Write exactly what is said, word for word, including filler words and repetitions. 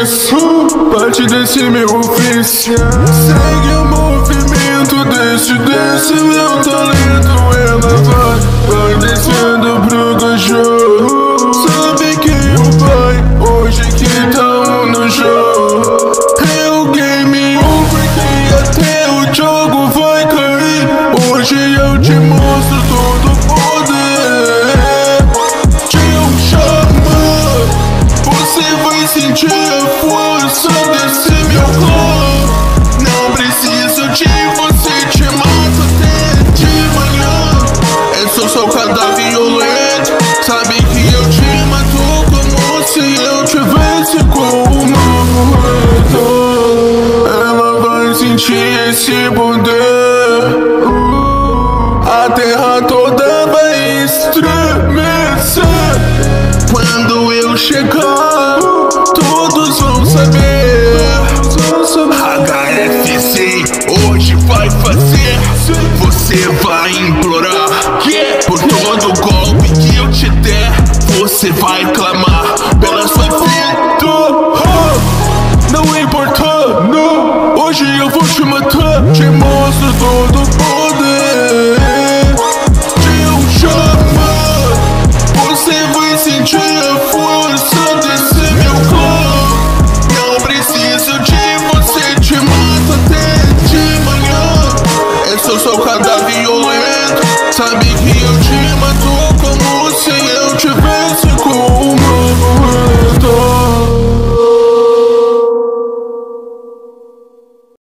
isso, parte desse meu ofício. Segue o movimento desse, desse meu talento. Ela vai, vai descendo pro cachorro. Sabe que o pai hoje que tá um no show. É o game over que até o jogo vai cair. Hoje eu te mostro todo o poder. Tio chama, você vai sentir a força desse meu corpo. Não preciso de você, te mato até de manhã. É só seu cadáver violento. Sabe que eu te mato como se eu tivesse com uma moeda. Ela vai sentir esse poder. A terra toda vai estremecer. Quando eu chegar, todos vão saber. H F C hoje vai fazer. Você vai implorar por todo golpe que eu te der. Você vai clamar pela sua vida. Não importa, não. Hoje eu vou te matar. Te mostro todo o poder. Te chama, você vai sentir a força desse meu corpo. Não preciso de você, te mato até de manhã. É só seu cadáver violento. Sabe que eu te mato como se eu tivesse